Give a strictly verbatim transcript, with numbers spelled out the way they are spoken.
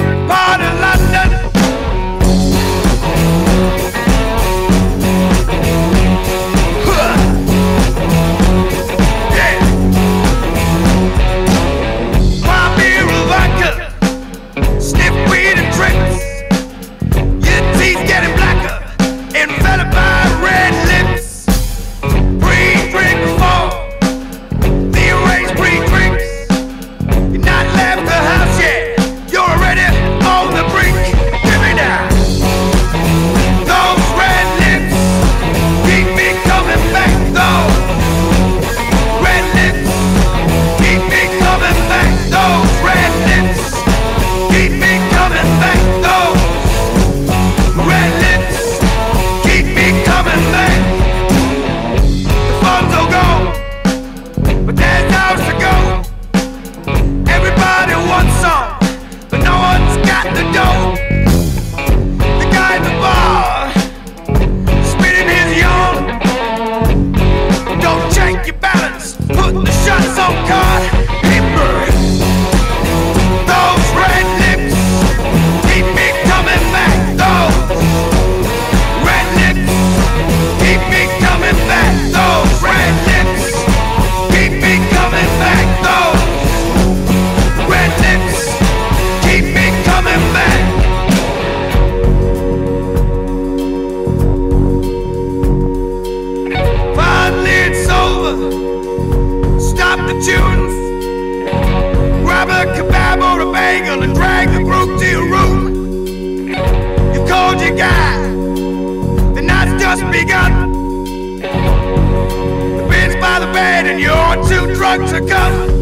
favorite part of London. Stop the tunes, grab a kebab or a bagel and drag the group to your room. You called your guy, the night's just begun. The bed's by the bed and you're too drunk to come.